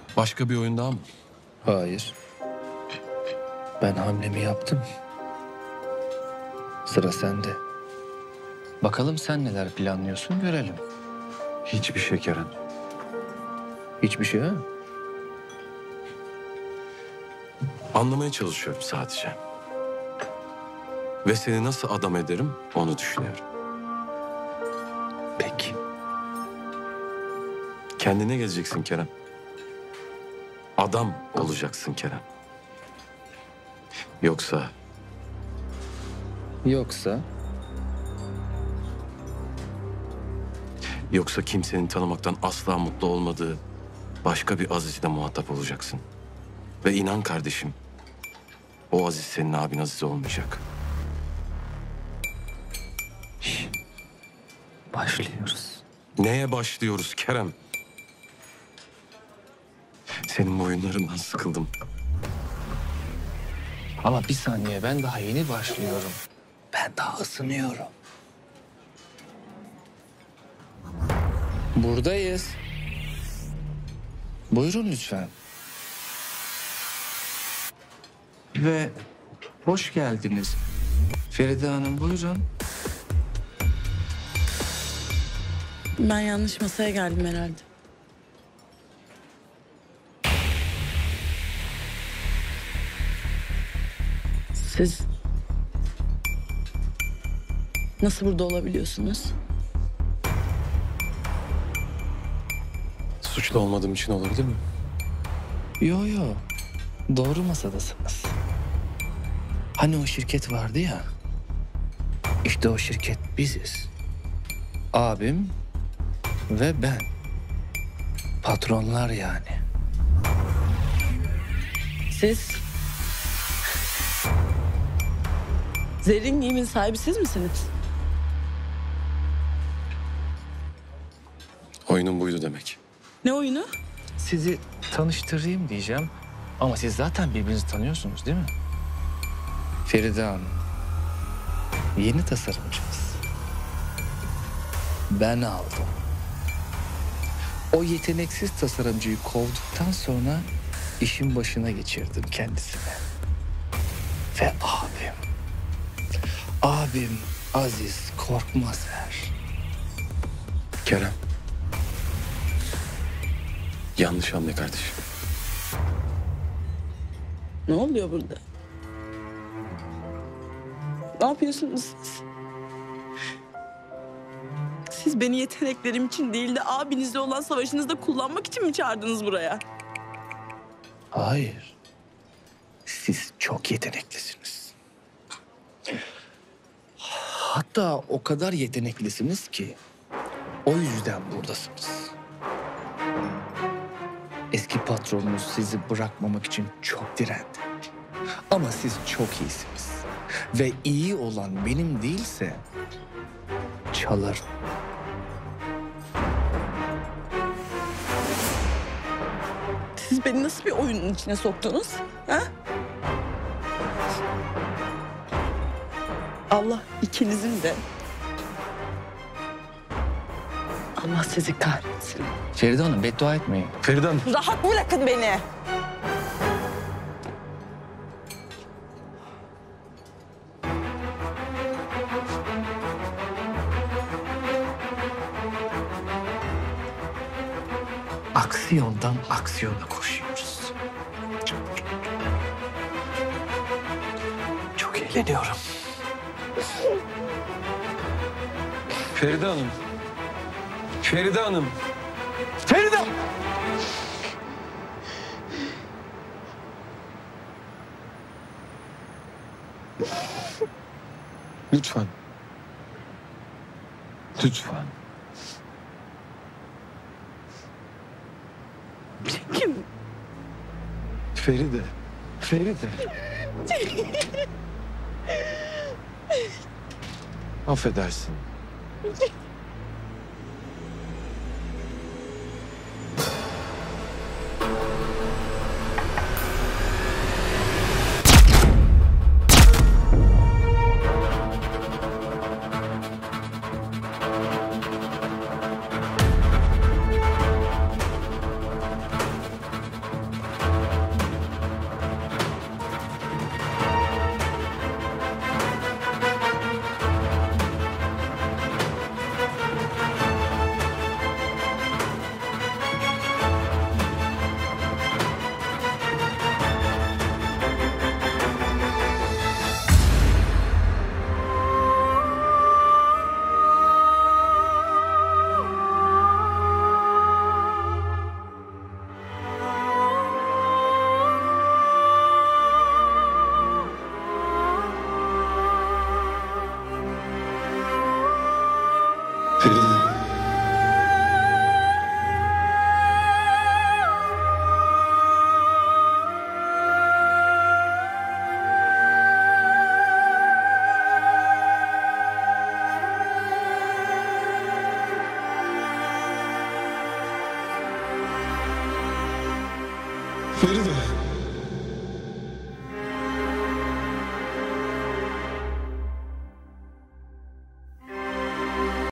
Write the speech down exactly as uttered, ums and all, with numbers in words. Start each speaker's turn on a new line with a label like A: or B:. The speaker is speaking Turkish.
A: Başka bir oyun daha mı?
B: Hayır. Ben hamlemi yaptım. Sıra sende. Bakalım sen neler planlıyorsun görelim.
A: Hiçbir şey Kerem.
B: Hiçbir şey ha?
A: Anlamaya çalışıyorum sadece. Ve seni nasıl adam ederim onu düşünüyorum.
B: Peki.
A: Kendine geleceksin Kerem. Adam olacaksın Kerem. Yoksa
B: Yoksa
A: Yoksa kimsenin tanımaktan asla mutlu olmadığı başka bir Aziz'le muhatap olacaksın. Ve inan kardeşim, o Aziz senin abin Aziz olmayacak.
B: başlıyoruz.
A: Neye başlıyoruz Kerem? Senin bu oyunlarından sıkıldım.
B: Ama bir saniye, ben daha yeni başlıyorum. Ben daha ısınıyorum. Buradayız. Buyurun lütfen. Ve hoş geldiniz. Feride Hanım buyurun.
C: Ben yanlış masaya geldim herhalde. Siz nasıl burada olabiliyorsunuz?
A: Suçlu olmadığım için olabilir mi?
B: Yo yo. Doğru masadasınız. Hani o şirket vardı ya. İşte o şirket biziz. Abim ve ben. Patronlar yani.
C: Siz Zerrin Giyim'in sahibi siz misiniz?
A: Oyunun buydu demek.
C: Ne oyunu?
B: Sizi tanıştırayım diyeceğim. Ama siz zaten birbirinizi tanıyorsunuz değil mi? Feride Hanım. Yeni tasarımcımız. Ben aldım. O yeteneksiz tasarımcıyı kovduktan sonra işin başına geçirdim kendisine. Ve abim. Abim Aziz Korkmazer.
A: Kerem. Yanlış hamle kardeşim.
C: Ne oluyor burada? Ne yapıyorsunuz siz? Siz beni yeteneklerim için değil de abinizle olan savaşınızda kullanmak için mi çağırdınız buraya?
B: Hayır. Siz çok yeteneklisiniz. Hatta o kadar yeteneklisiniz ki o yüzden buradasınız. Eski patronunuz sizi bırakmamak için çok direndi. Ama siz çok iyisiniz. Ve iyi olan benim değilse çalarım.
C: Siz beni nasıl bir oyunun içine soktunuz? Ha? Allah ikinizin de. Allah sizi kahretsin.
B: Feride Hanım beddua etmeyin.
A: Feride Hanım.
C: Rahat bırakın beni.
B: Aksiyondan aksiyona koşuyoruz. Çok eğleniyorum.
A: Feride Hanım. Feride Hanım. Feride! Lütfen. Lütfen.
C: Kim?
A: Feride. Feride. Affedersin.
B: Feride.